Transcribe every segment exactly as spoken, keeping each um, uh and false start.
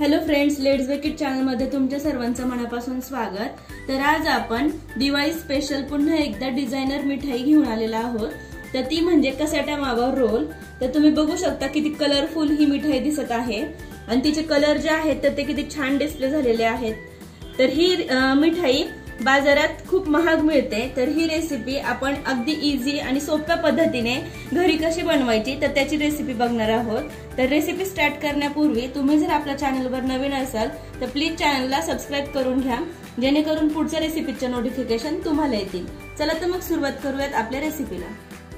Hello friends, let's bake it channel मध्ये तुमच्या सर्वांचं मनापासून स्वागत। तर आज आपण दिवाळी स्पेशल पुन्हा एकदा डिझायनर मिठाई घेऊन आलेला आहोत। तर ती म्हणजे कसाटा मावा रोल। तर तुम्ही बघू शकता किती कलरफुल ही मिठाई दिसत आहे आणि तिचे कलर जे आहेत तर ते किती छान डिस्प्ले झालेले आहेत। तर ही मिठाई बाजारात खूप महाग मिळते। तर ही रेसिपी आपण अगदी इझी आणि सोप्या पद्धतीने घरी कशी बनवायची तर त्याची रेसिपी बघणार आहोत। तर रेसिपी स्टार्ट करण्यापूर्वी तुम्ही जर आपल्या चॅनलवर नवीन असाल तर प्लीज चॅनलला सबस्क्राइब करून घ्या, जेणेकरून पुढच्या रेसिपीचे नोटिफिकेशन तुम्हाला येतील। चला तर मग सुरुवात करूयात आपल्या रेसिपीला।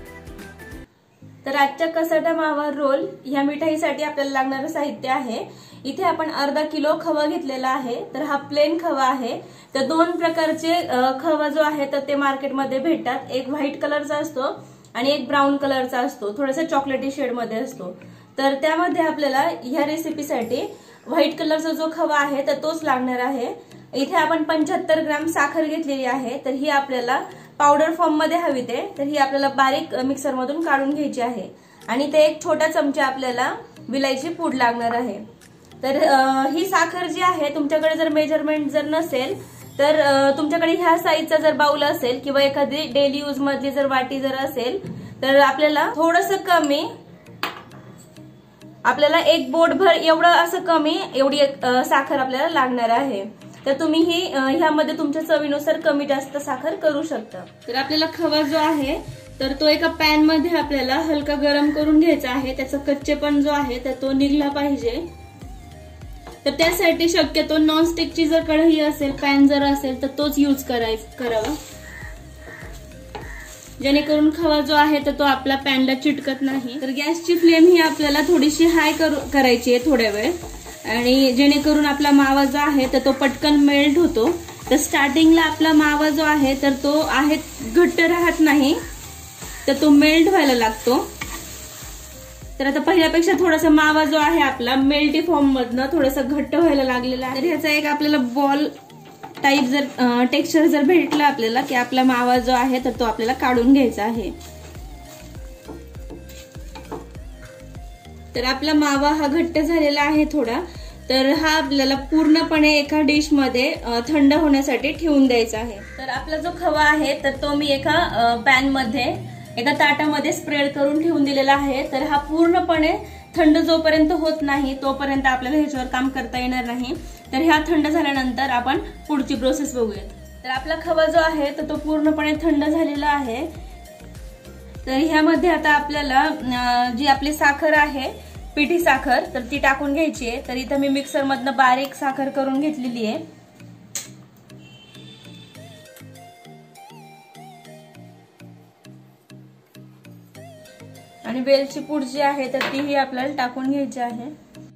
तर आजच्या कसाटा मावा रोल या मिठाईसाठी आपल्याला लागणारे साहित्य आहे। इथे आपण अर्धा किलो खवा घेतलेला आहे। तर हा प्लेन खवा आहे। तर दोन प्रकारचे खवा जो आहे तर ते मार्केटमध्ये भेटतात, एक व्हाईट कलरचा असतो आणि एक ब्राऊन कलरचा असतो, थोडासा चॉकलेटी शेड मध्ये असतो। तर त्यामध्ये आपल्याला या रेसिपीसाठी व्हाईट कलरचा जो खवा आहे तर तोच लागणार आहे। इथे आपण पंच्याहत्तर ग्राम साखर घेतलेली आहे। तर ही आपल्याला पावडर फॉर्म मध्ये हवी ते, तर ही आपल्याला बारीक मिक्सर मधून काढून घ्यायची आहे। आणि ते एक छोटा चमचा आपल्याला विलायची पूड लागणार आहे। तर ही साखर जी आहे, तुमच्याकडे जर मेजरमेंट जर नसेल तर तुमच्याकडे ह्या साईजचा जर बाउल असेल किंवा एखादी डेली यूज मधली जर वाटी जर असेल तर आपल्याला थोडस कमी, आपल्याला एक बोटभर एवढं असं कमी एवढी साखर आपल्याला लागणार आहे। तर तुम्ही ही ह्यामध्ये तुमच्या चवीनुसार कमी जास्त साखर करू शकता। तर आपल्याला खवा जो आहे तर तो एका पॅन मध्ये आपल्याला हलका गरम करून घ्यायचा आहे। त्याचा कच्चेपण जो आहे तर तो निघला पाहिजे। तर त्यासाठी शक्यतो नॉनस्टिकची जर कढई असेल, पॅन जर असेल तर तोच यूज करावा, जेणेकरून खवा जो आहे तर तो आपला पॅनला चिटकत नाही। तर गॅसची फ्लेम ही आपल्याला थोडीशी हाय करायची आहे थोड्या वेळ, आणि जेणेकरून आपला मावा जो आहे तर तो पटकन मेल्ट होतो। तर स्टार्टिंगला आपला मावा जो आहे तर तो आहे घट्ट राहत नाही, तर तो मेल्ट व्हायला लागतो। तर आता पहिल्यापेक्षा थोडासा मावा जो आहे आपला मेल्टी फॉर्म मधनं थोडासा घट्ट व्हायला लागलेला आहे। तर ह्याचा एक आपल्याला बॉल टाइप जर टेक्स्चर जर भेटलं आपल्याला की आपला मावा जो आहे तर तो आपल्याला काढून घ्यायचा आहे। तर आपला मावा हा घट्ट झालेला आहे थोडा। तर हा आपल्याला पूर्णपणे एका डिश मध्ये थंड होण्यासाठी ठेवून द्यायचा आहे। तर आपला जो खवा आहे तर तो मी एका पॅन मध्ये एका ताटामध्ये स्प्रेड करून ठेवून दिलेला आहे। तर हा पूर्णपणे थंड जोपर्यंत होत नाही तोपर्यंत आपल्याला ह्याच्यावर काम करता येणार नाही। तर ह्या थंड झाल्यानंतर आपण पुढची प्रोसेस बघूयात। तर आपला खवा जो आहे तर तो पूर्णपणे थंड झालेला आहे। तर ह्यामध्ये आता आपल्याला जी आपली साखर आहे, पिठी साखर, तर ती टाकून घ्यायची आहे। तर इथं मी मिक्सर मधनं बारीक साखर करून घेतलेली आहे। आणि वेलची पूड जी आहे तर तीही आपल्याला टाकून घ्यायची आहे।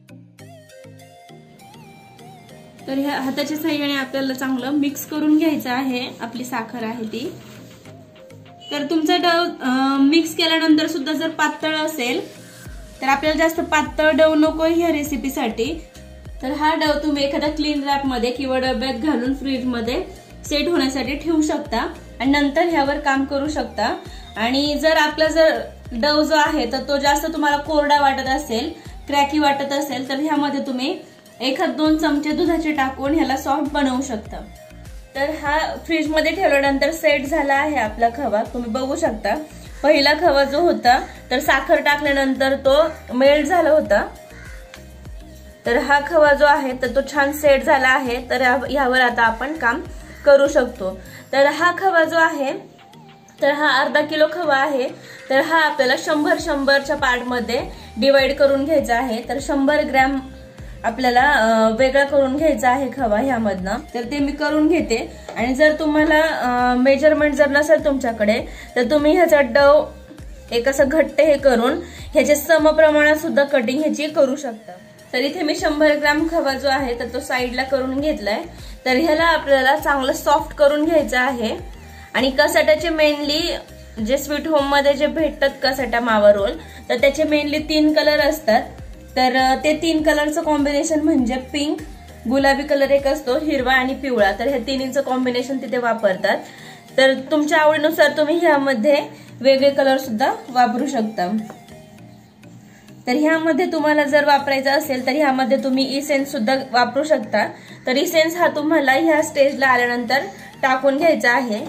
तर ह्या हाताच्या साहाय्याने आपल्याला चांगलं मिक्स करून घ्यायचं आहे आपली साखर आहे ती। तर तुमचा डव मिक्स केल्यानंतर सुद्धा जर पातळ असेल तर आपल्याला जास्त पातळ डव नको ह्या रेसिपीसाठी। तर हा डव तुम्ही एखाद्या क्लीन रॅप मध्ये किंवा डब्यात घालून फ्रीज मध्ये सेट होण्यासाठी ठेवू शकता आणि नंतर ह्यावर काम करू शकता। आणि जर आपला जर डव जो आहे तर तो जास्त तुम्हाला कोरडा वाटत असेल, क्रॅकी वाटत असेल तर ह्यामध्ये तुम्ही एखाद दोन चमचे दुधाचे टाकून ह्याला सॉफ्ट बनवू शकता। तर हा फ्रीज मध्ये ठेवल्यानंतर सेट झाला आहे आपला खवा, तुम्ही बघू शकता। पहिला खवा जो होता तर साखर टाकल्यानंतर तो मेल्ट झाला होता। तर हा खवा जो आहे तर तो छान सेट झाला आहे। तर ह्यावर आता आपण काम करू शकतो। तर हा खवा जो आहे तर हा अर्धा किलो खवा आहे। तर हा आपल्याला शंभर शंभरच्या पार्ट मध्ये डिवाइड करून घ्यायचा आहे। तर शंभर ग्रॅम आपल्याला वेगळा करून घ्यायचा आहे खवा ह्यामधनं। तर ते मी करून घेते। आणि जर तुम्हाला मेजरमेंट जर नसेल तुमच्याकडे तर तुम्ही ह्याचा डव एक असं घट्ट हे करून ह्याच्या समप्रमाणात सुद्धा कटिंग ह्याची करू शकता। तर इथे मी शंभर ग्रॅम खवा जो आहे तर तो साईडला करून घेतलाय। तर ह्याला आपल्याला चांगलं सॉफ्ट करून घ्यायचं आहे। आणि कसाट्याचे मेनली जे स्वीट होम मध्ये जे भेटतात कसाटा मावा रोल तर त्याचे मेनली तीन कलर असतात। तर ते तीन कलरचं कॉम्बिनेशन म्हणजे पिंक, गुलाबी कलर एक असतो, हिरवा आणि पिवळा। तर हे तिन्हीचं कॉम्बिनेशन तिथे वापरतात। तर तुमच्या आवडीनुसार तुम्ही ह्यामध्ये वेगळे कलर सुद्धा वापरू शकता। तर ह्यामध्ये तुम्हाला जर वापरायचं असेल तर ह्यामध्ये तुम्ही इसेन्स सुद्धा वापरू शकता। तर इसेन्स हा तुम्हाला ह्या स्टेजला आल्यानंतर टाकून घ्यायचा आहे।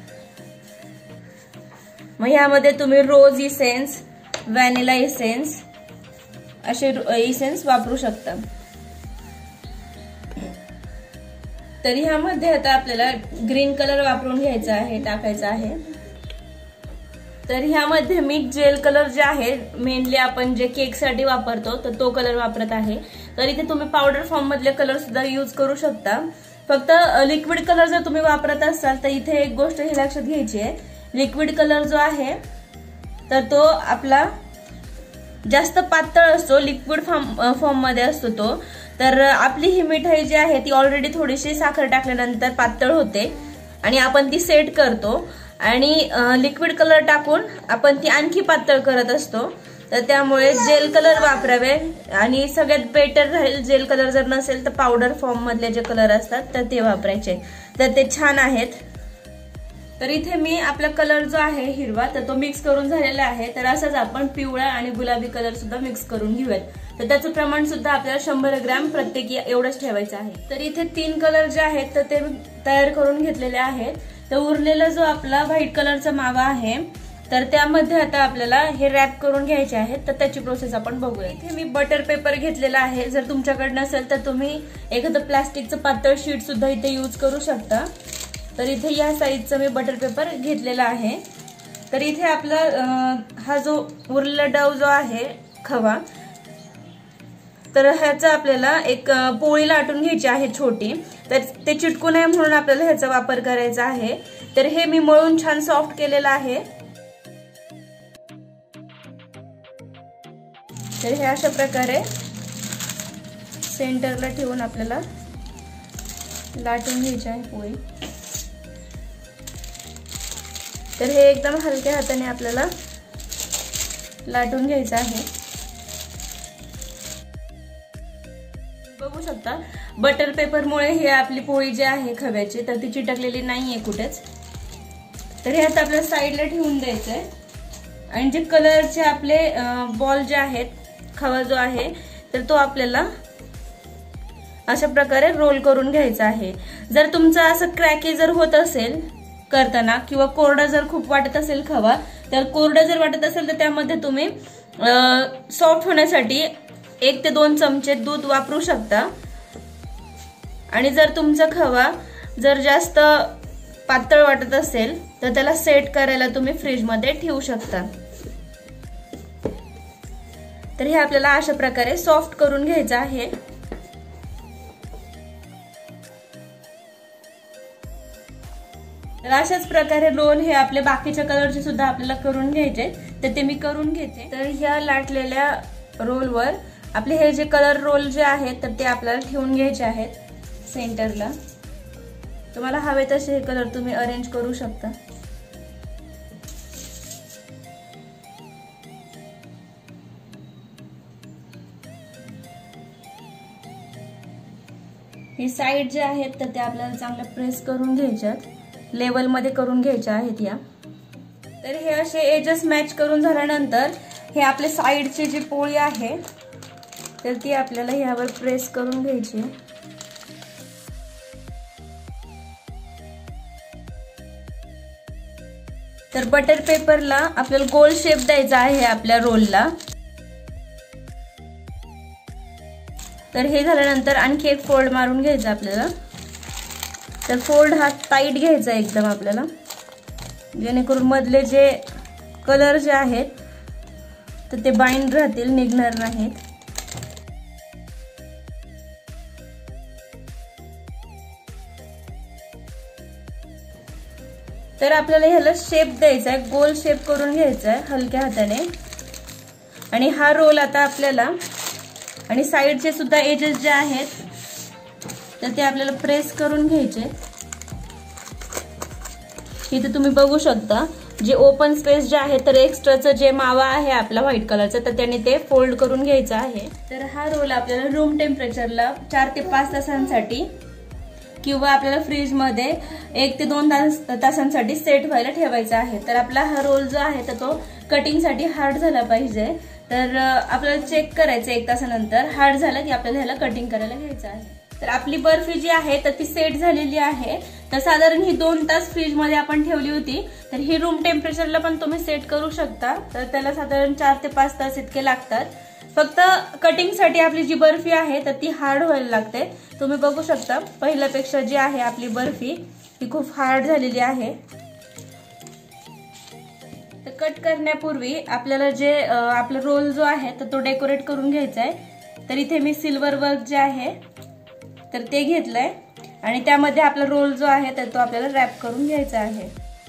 मग ह्यामध्ये तुम्ही रोज इसेन्स, व्हॅनिला इसेन्स असे इसेन्स वापरू शकता। तर ह्यामध्ये आता आपल्याला ग्रीन कलर वापरून घ्यायचा आहे, टाकायचा आहे। तर ह्यामध्ये मी जेल कलर जे आहे मेनली आपण जे केक साठी वापरतो तर तो कलर वापरत आहे। तर इथे तुम्ही पावडर फॉर्म मधले कलर सुद्धा यूज करू शकता। फक्त लिक्विड कलर जर तुम्ही वापरत असाल तर इथे एक गोष्ट ही लक्षात घ्यायची आहे, लिक्विड कलर जो आहे तर तो आपला जास्त पातळ असतो, लिक्विड फॉर्म फॉर्म मध्ये असतो तो। तर आपली ही मिठाई जी आहे ती ऑलरेडी थोडीशी साखर टाकल्यानंतर पातळ होते आणि आपण ती सेट करतो आणि लिक्विड कलर टाकून आपण ती आणखी पातळ करत असतो। तर त्यामुळे जेल कलर वापरावे आणि सगळ्यात बेटर राहील जेल कलर जर नसेल तर पावडर फॉर्म मधले जे कलर असतात तर ते वापरायचे, तर ते छान आहेत। तर इथे मी आपला कलर जो आहे हिरवा तर तो मिक्स करून झालेला आहे। तर असंच आपण पिवळा आणि गुलाबी कलर सुद्धा मिक्स करून घेऊयात। तर त्याचं प्रमाण सुद्धा आपल्याला शंभर ग्रॅम प्रत्येकी एवढंच ठेवायचं आहे। तर इथे तीन कलर जे आहेत तर ते तयार करून घेतलेले आहेत। तर उरलेला जो आपला व्हाईट कलरचा मावा आहे तर त्यामध्ये आता आपल्याला हे रॅप करून घ्यायचे आहेत। तर त्याची प्रोसेस आपण बघूया। इथे मी बटर पेपर घेतलेला आहे, जर तुमच्याकडे नसेल तर तुम्ही एखादं प्लास्टिकचं पातळ शीट सुद्धा इथे यूज करू शकता। तर इथे या साईजचा मी बटर पेपर घेतलेला आहे। तर इथे आपला हा जो उरलेला डव जो आहे खवा, तर ह्याचा आपल्याला एक पोळी लाटून घ्यायची आहे छोटी, तर ते चिटकू नये म्हणून आपल्याला ह्याचा वापर करायचा आहे। तर हे मी मळून छान सॉफ्ट केलेलं आहे। तर हे अशा प्रकारे सेंटरला ठेवून आपल्याला लाटून घ्यायची आहे पोळी। तर हे एकदम हलक्या हाताने आपल्याला लाटून घ्यायचं आहे। बघू शकता बटर पेपर मुळे ही आपली पोळी जी आहे खव्याची तर ती चिटकलेली नाहीये कुठेच। तर हे आता आपल्या साईडला ठेवून द्यायचंय आणि जे कलरचे आपले बॉल जे आहेत, खवा जो आहे तर तो आपल्याला अशा प्रकारे रोल करून घ्यायचा आहे। जर तुमचा असं क्रॅकी जर होत असेल करताना किंवा कोरडा जर खूप वाटत असेल खवा, तर कोरडा जर वाटत असेल तर त्यामध्ये तुम्ही सॉफ्ट होण्यासाठी एक ते दोन चमचे दूध वापरू शकता। आणि जर तुमचा खवा जर जास्त पातळ वाटत असेल तर त्याला सेट करायला तुम्ही फ्रीज मध्ये ठेवू शकता। तर हे आपल्याला अशा प्रकारे सॉफ्ट करून घ्यायचं आहे। तर अशाच प्रकारे रोल हे आपले बाकीच्या कलरचे सुद्धा आपल्याला करून घ्यायचे, तर ते मी करून घेते। तर ह्या लाटलेल्या रोलवर आपले हे जे कलर रोल जे आहेत तर ते आपल्याला ठेवून घ्यायचे आहेत सेंटरला। तुम्हाला हवे तसे हे कलर तुम्ही अरेंज करू शकता। हे साइड जे आहेत तर ते आपल्याला चांगलं प्रेस करून घ्यायच्यात, लेवल मध्ये करून घ्यायच्या आहेत या। तर हे असे एजेस मॅच करून झाल्यानंतर हे आपले साइडची जी पोळी आहे तर ती आपल्याला यावर प्रेस करून घ्यायची। तर बटर पेपरला आपल्याला गोल शेप द्यायचा आहे आपल्या रोलला। तर हे झाल्यानंतर आणखी एक फोल्ड मारून घ्यायचा आपल्याला। तर फोल्ड हा टाईट घ्यायचा एकदम आपल्याला, जेणेकरून मधले जे कलर जे आहेत तर ते बाइंड राहतील, निघणार नाहीत। तर आपल्याला ह्याला शेप द्यायचा आहे, गोल शेप करून घ्यायचा आहे हलक्या हाताने। आणि हा रोल आता आपल्याला आणि साइडचे सुद्धा एजेस जे आहेत तर ते आपल्याला प्रेस करून घ्यायचे। इथे तुम्ही बघू शकता जे ओपन स्पेस जे आहे तर एक्स्ट्राचं जे मावा आहे आपला व्हाईट कलरचा तर त्याने ते फोल्ड करून घ्यायचा आहे। तर हा रोल आपल्याला रूम टेम्परेचरला चार ते पाच तासांसाठी किंवा आपल्याला फ्रीज मध्ये एक ते दोन तास तासांसाठी सेट व्हायला ठेवायचा आहे. तर आपला हा रोल जो आहे तर तो कटिंगसाठी हार्ड झाला पाहिजे. तर आपल्याला चेक करायचं एक तासानंतर हार्ड झाला की आपल्याला ह्याला कटिंग करायला घ्यायचं आहे. तर आपली बर्फी जी आहे तर ती सेट झालेली आहे. तर साधारण ही दोन तास फ्रीज मध्ये आपण ठेवली होती. तर ही रूम टेम्परेचरला पण तुम्ही सेट करू शकता. तर त्याला साधारण चार ते पाच तास इतके लागतात. फक्त कटिंगसाठी आपली जी बर्फी आहे तर ती हार्ड व्हायला लागते. तुम्ही बघू शकता पहिल्यापेक्षा जी आहे आपली बर्फी ती खूप हार्ड झालेली आहे. तर कट करण्यापूर्वी आपल्याला जे आपला रोल जो आहे तर तो डेकोरेट करून घ्यायचा आहे. तर इथे मी सिल्वर वर्क जे आहे तर ते घेतलंय आणि त्यामध्ये आपला रोल जो आहे तर तो आपल्याला रॅप करून घ्यायचा आहे.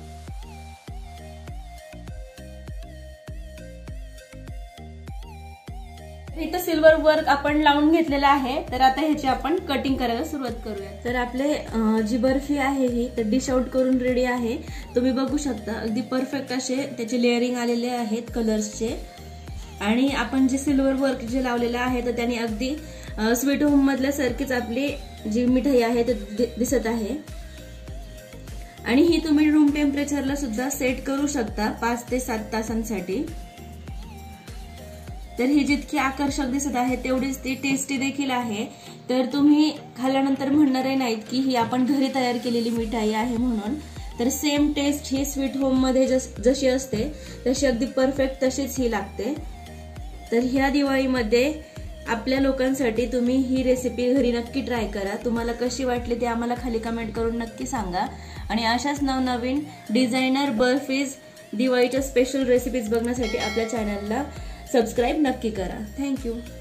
इथं सिल्वर वर्क आपण लावून घेतलेला आहे. तर आता ह्याची आपण कटिंग करायला सुरुवात करूया. तर आपले जी बर्फी आहे ही तर डिश आउट करून रेडी आहे. तुम्ही बघू शकता अगदी परफेक्ट असे त्याचे लेअरिंग आलेले आहेत कलर्सचे. आणि आपण जे सिल्वर वर्क जे लावलेलं आहे तर त्याने अगदी स्वीट होम मधल्या सारखीच आपली जी मिठाई आहे ते दिसत आहे. आणि ही तुम्ही रूम टेम्परेचरला सुद्धा सेट करू शकता पाच ते सात तासांसाठी. तर ही जितकी आकर्षक दिसत आहे तेवढीच ती टेस्टी देखील आहे. तर तुम्ही खाल्ल्यानंतर म्हणणारही नाहीत की ही आपण घरी तयार केलेली मिठाई आहे म्हणून. तर सेम टेस्ट ही स्वीट होम मध्ये जशी असते तशी अगदी परफेक्ट तशीच ही लागते. तर ह्या दिवाळीमध्ये आपल्या लोकांसाठी तुम्ही ही रेसिपी घरी नक्की ट्राय करा. तुम्हाला कशी वाटली ते आम्हाला खाली कमेंट करून नक्की सांगा. आणि अशाच नवनवीन डिझायनर बर्फीज दिवाळीच्या स्पेशल रेसिपीज बघण्यासाठी आपल्या चॅनलला सबस्क्राईब नक्की करा. थँक्यू.